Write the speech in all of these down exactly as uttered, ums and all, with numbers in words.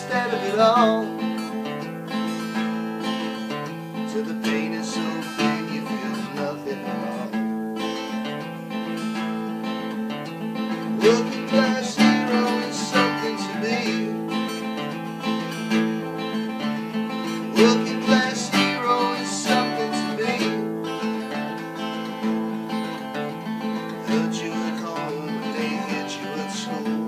instead of it all. Till the pain is so big you feel nothing at all. Working class hero is something to be. Working class hero is something to be. Hurt you at home and they hit you at school.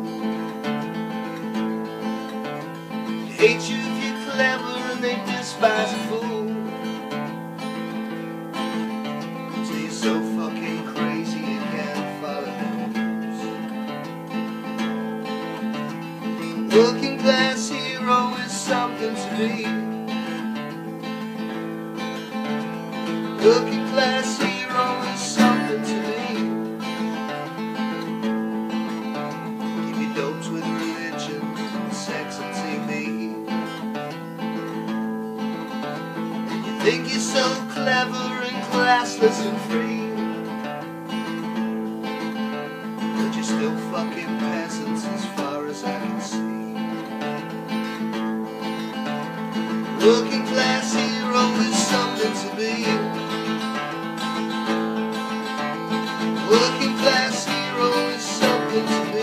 They hate you if you're clever and they despise a fool. Till you're so fucking crazy you can't follow the news. Working class hero is something to be. Working class hero is something to me. If you doped with religion, sex and T V, and you think you're so clever and classless and free, but you're still fucking peasants as far as I can see. Working class hero is something to be. Working class hero is something to be.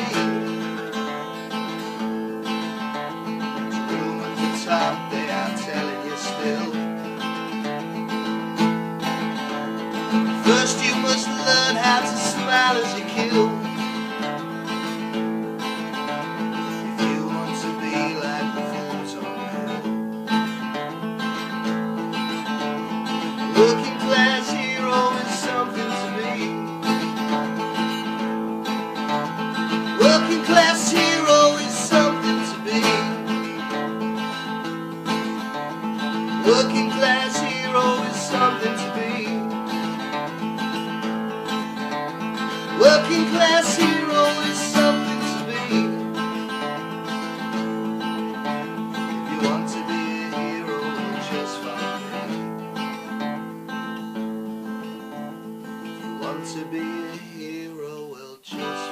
To room at the top, they are telling you still. First you must learn how to smile as you kill. If you want to be like the fools on the hill. Working class hero is something to be. Working class hero is something to be. Working class hero is something to be. Working class hero is something to be. If you want to be a hero, just follow me. If you want to be a hero, well, just